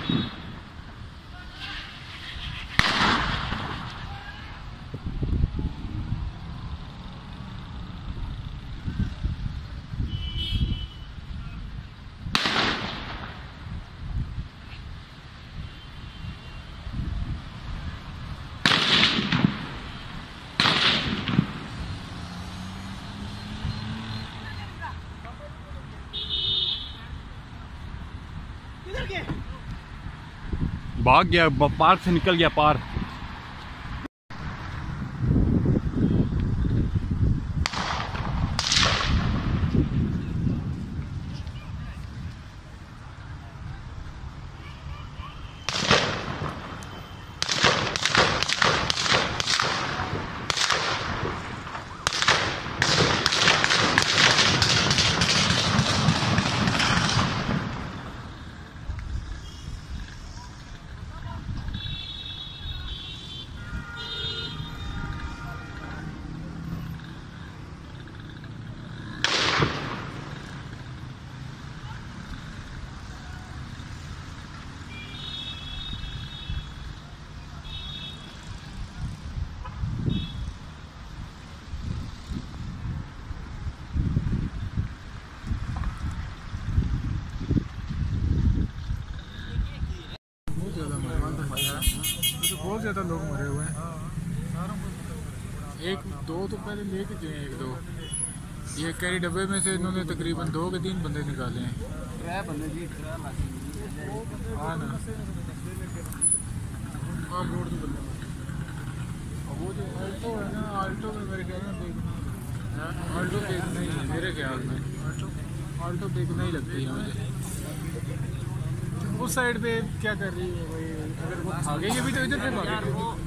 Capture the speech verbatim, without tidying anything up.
भाग गया, पार से निकल गया पार। बहुत ज़्यादा लोग मरे हुए हैं। एक दो तो पहले लेके गए, एक दो ये कैरी डब्बे में से इन्होंने तकरीबन दो के तीन बंदे निकाले हैं। हाँ ना, आप रोड तो बंदे वो जो आल्टो है ना, आल्टो में मेरे ख्याल में आल्टो देखना ही है, मेरे ख्याल में आल्टो आल्टो देखना ही लगती है मुझे। उस साइड पे क्या कर रही है भाई? अगर वो भागेगी भी तो इधर पे भागेगी।